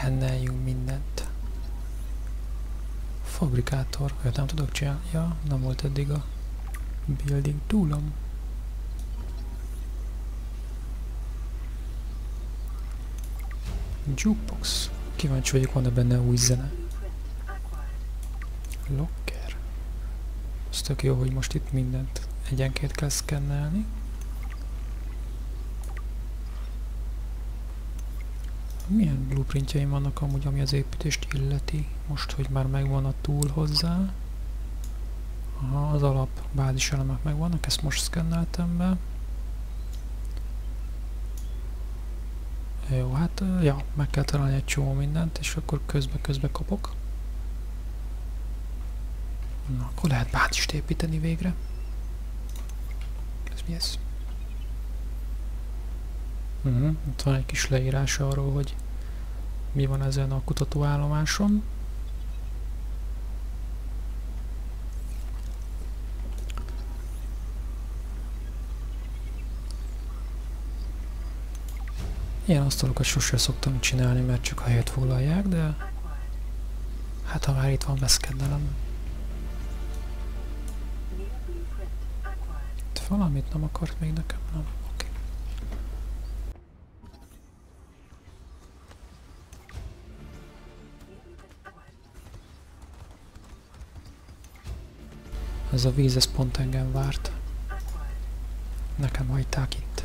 szkenneljünk mindent. Fabrikátor, olyat nem tudok csinálni. Ja, nem volt eddig a building toolom. Jukebox. Kíváncsi vagyok, van-e benne új zene. Locker. Ez tök jó, hogy most itt mindent egyenként kell szkennelni. Milyen blueprintjeim vannak amúgy, ami az építést illeti? Most, hogy már megvan a tool hozzá. Aha, az alap báziselemek megvannak, ezt most szkenneltem be. Jó, hát ja, meg kell találni egy csomó mindent, és akkor közbe kapok. Na, akkor lehet bázist építeni végre. Ez mi ez? Itt van egy kis leírás arról, hogy mi van ezen a kutatóállomáson. Ilyen asztalokat sosem szoktam csinálni, mert csak a helyet foglalják, de hát ha már itt van, beszkeddelem. Valamit nem akart még nekem, nem? Oké. Ez a víz, ez pont engem várt. Nekem hagyták itt.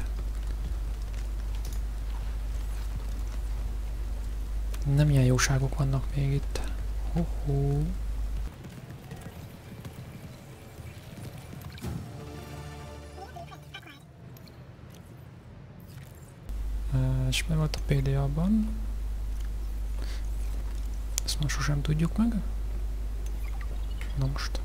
Nem ilyen jóságok vannak még itt. Ho-ho. És mi volt a PDA-ban? Ezt most sosem tudjuk meg. Na most.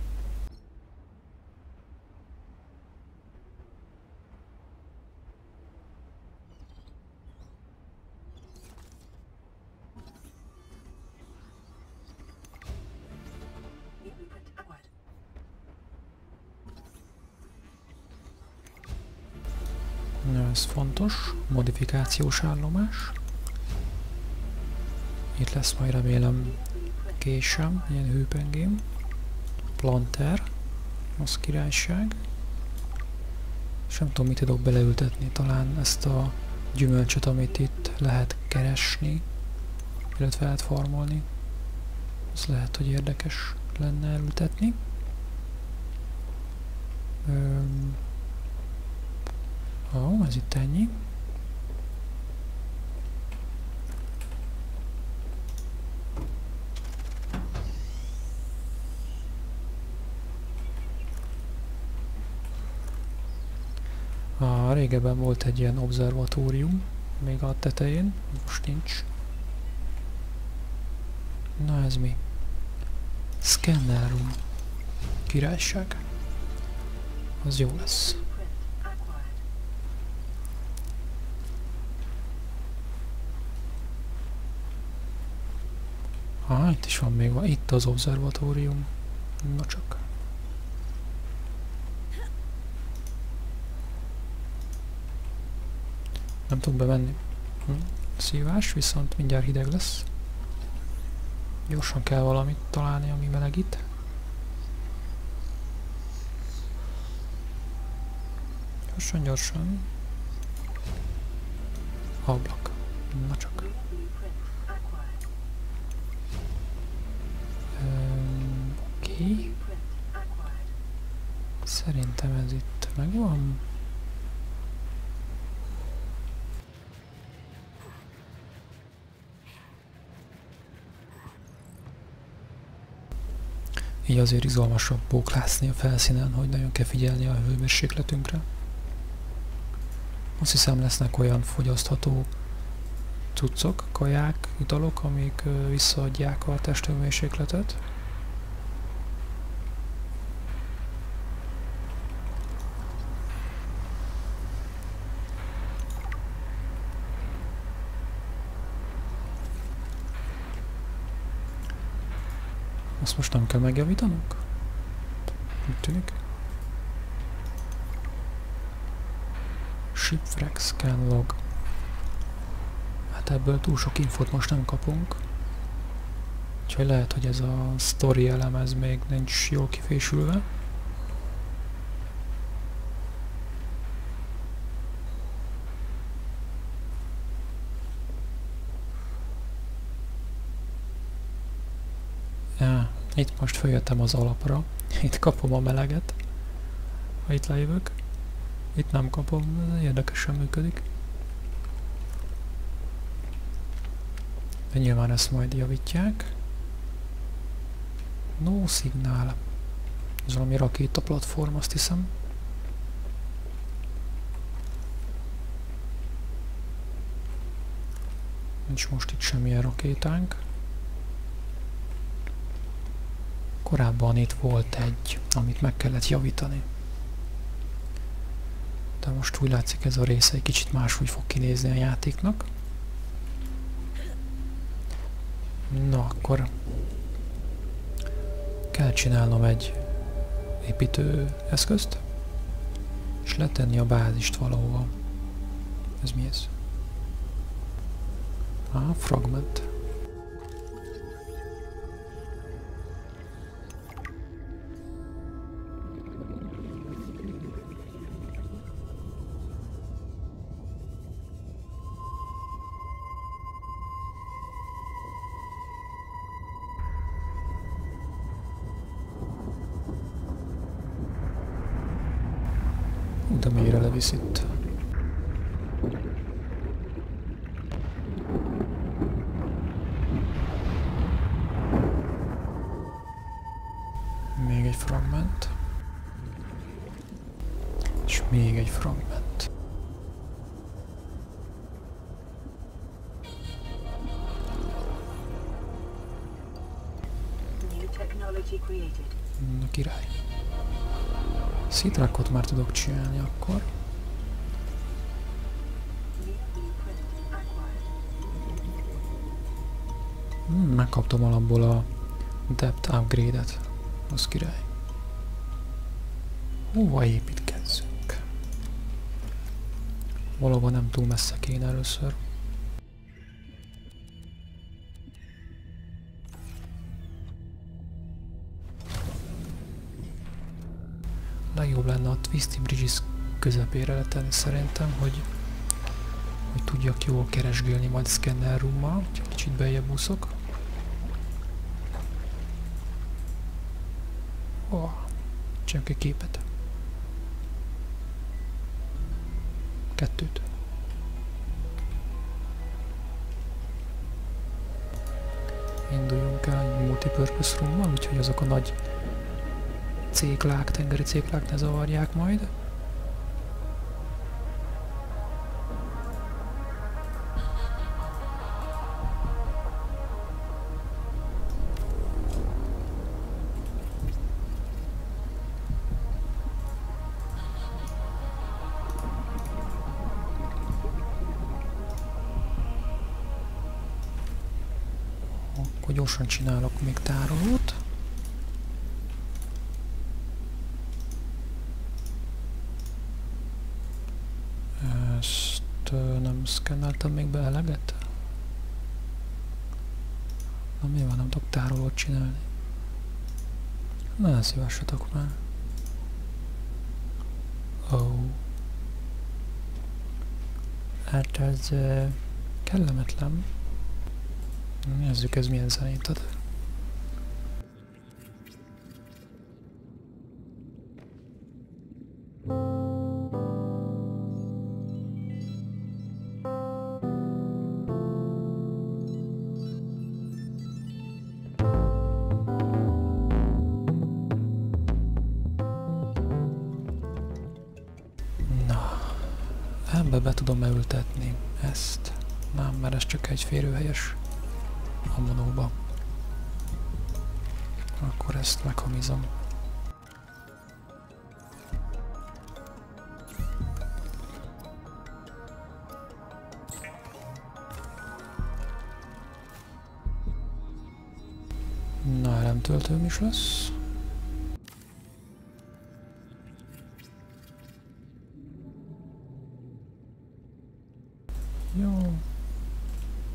Ez fontos, modifikációs állomás. Itt lesz majd remélem késem, ilyen hőpengém. Planter, az királyság. És nem tudom, mit tudok beleültetni, talán ezt a gyümölcsöt, amit itt lehet keresni, illetve lehet farmolni. Ez lehet, hogy érdekes lenne elültetni. Ó, ez itt ennyi. Régebben volt egy ilyen obszervatórium, még a tetején, most nincs. Na ez mi? Scanner room. Királyság. Az jó lesz. Itt is van még, itt az obszervatórium. Na csak. Nem tudok bemenni. Szívás, viszont mindjárt hideg lesz. Gyorsan kell valamit találni, ami melegít. Gyorsan. Ablak. Na csak. Oké. Szerintem ez itt megvan. Így azért izgalmasabb bóklászni a felszínen, hogy nagyon kell figyelni a hőmérsékletünkre. Azt hiszem lesznek olyan fogyasztható cuccok, kaják, italok, amik visszaadják a testhőmérsékletet. Azt most nem kell megjavítanunk? Úgy tűnik. Shipwreck scan log. Hát Hát ebből túl sok infót most nem kapunk. Úgyhogy lehet, hogy ez a story elem ez még nincs jól kifésülve. Ja, itt most feljöttem az alapra. Itt kapom a meleget. Ha itt lejövök. Itt nem kapom, ez érdekesen működik. De nyilván ezt majd javítják. No szignál. Ez valami rakéta platform, azt hiszem. Nincs most itt semmilyen rakétánk. Korábban itt volt egy, amit meg kellett javítani. De most úgy látszik, ez a része egy kicsit máshogy fog kinézni a játéknak. Na akkor kell csinálnom egy építő eszközt, és letenni a bázist valahova. Ez mi ez? Fragment. De mélyre levisz itt. Még egy fragment. És még egy fragment. Na király. Szitrákot már tudok csinálni akkor. Megkaptam alapból a depth upgrade-et. Az király. Hova építkezzünk? Valóban nem túl messze kéne először. Legjobb lenne a Twisty Bridges közepére letenni szerintem, hogy tudjak jól keresgélni majd Scanner Room-mal, csak kicsit beljebb úszok. Csak egy képet. 2. Induljunk el egy multipurpose room-mal, úgyhogy azok a nagy céklák, tengeri céklák ne zavarják majd. Akkor gyorsan csinálok még tárolót. Ezt nem szkenneltem még be eleget? Na mi van, nem tudok tárolót csinálni? Na, szívessetek már. Hát ez kellemetlen. Nézzük, ez milyen zenét ad. Na, ebbe be tudom ültetni ezt. Nem, mert ez csak egy férőhelyes a monóba. Akkor ezt meghamizom. Na, elemtöltőm is lesz. Jó.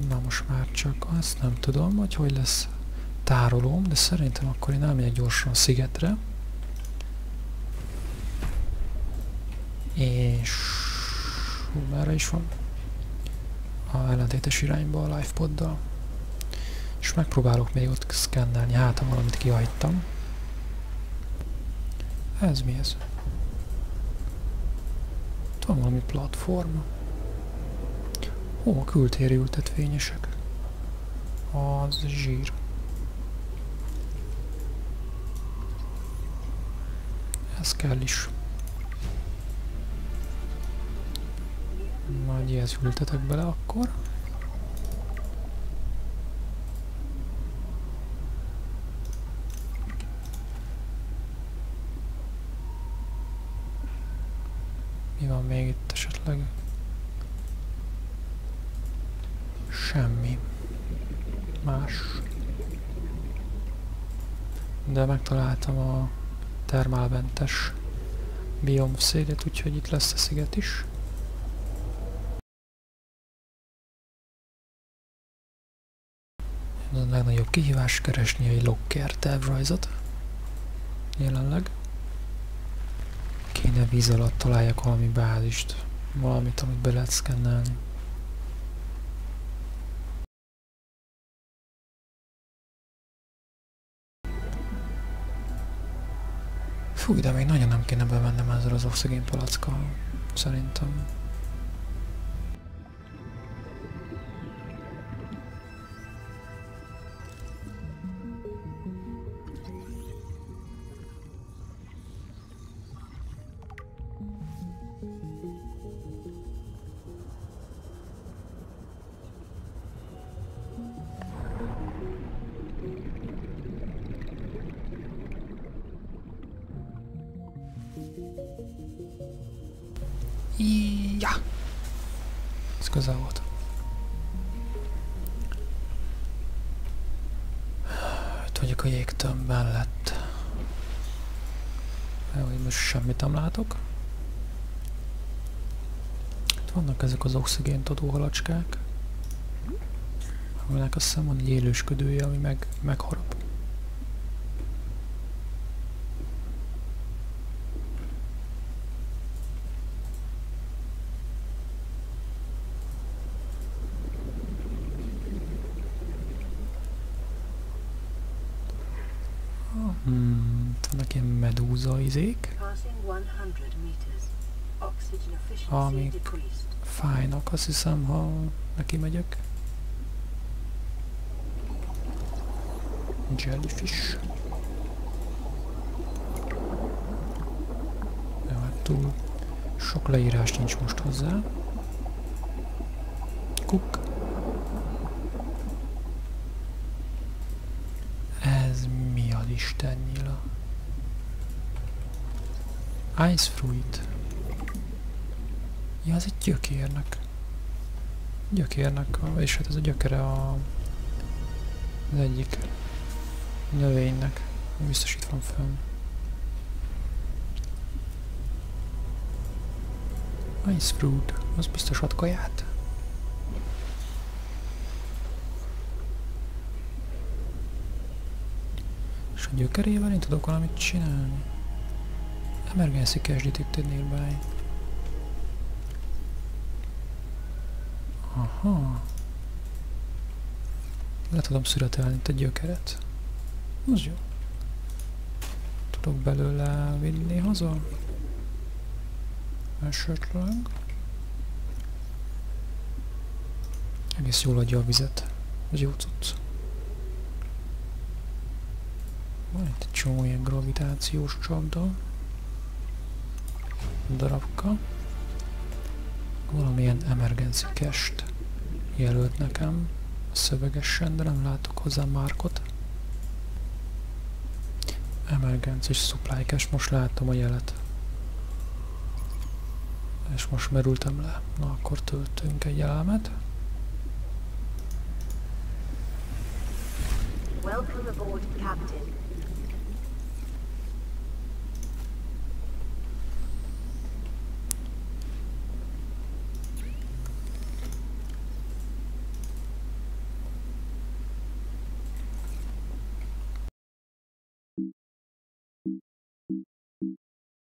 Na most már csak azt nem tudom, hogy lesz tárolóm, de szerintem akkor én elmegyek gyorsan a szigetre. És... merre is van? A ellentétes irányba a livepoddal. És megpróbálok még ott szkennelni, hát ha valamit kihagytam. Ez mi ez? Itt van valami platform. Ó, kültéri ültetvényesek. Az zsír. Ez kell is. Majd ilyet ültetek bele akkor. Mi van még itt esetleg? Semmi. Más. De megtaláltam a termálmentes biomszédet, úgyhogy itt lesz a sziget is. Ez a legnagyobb kihívás, keresni egy locker tervrajzot. Jelenleg. Kéne víz alatt találjak valami bázist. Valamit, amit be lehet szkennelni. Fú, de még nagyon nem kéne bevennem ezzel az oxigén palackkal, szerintem. Ja! Ez közel volt. Itt vagyok a jégtömb mellett. Hogy most semmit nem látok. Itt vannak ezek az oxigént adó halacskák. Aminek azt hiszem van egy élősködője, ami megharap. Vannak ilyen medúza izék, amik fájnak, azt hiszem, ha neki megyek. Jellyfish. Jó, hát túl sok leírás nincs most hozzá. Cook. Ez mi az Isten nyila? Ice fruit. Ja, ez egy gyökérnek. És hát ez a gyökere az egyik növénynek. Biztos itt van fönn. Ice fruit. Az biztos ad kaját. És a gyökerével én tudok valamit csinálni. Emergency cache detected nearby. Aha. Le tudom szüretelni itt a gyökeret. Az jó. Tudok belőle vinni haza? Esetleg. Egész jól adja a vizet. Ez jó cucc. Van itt egy csomó ilyen gravitációs csapda. Darabka. Valamilyen emergency cache-t jelölt nekem szövegesen, de nem látok hozzá márkot. Emergency supply cache, most láttam a jelet. És most merültem le. Na akkor töltünk egy elemet. Welcome aboard, Captain.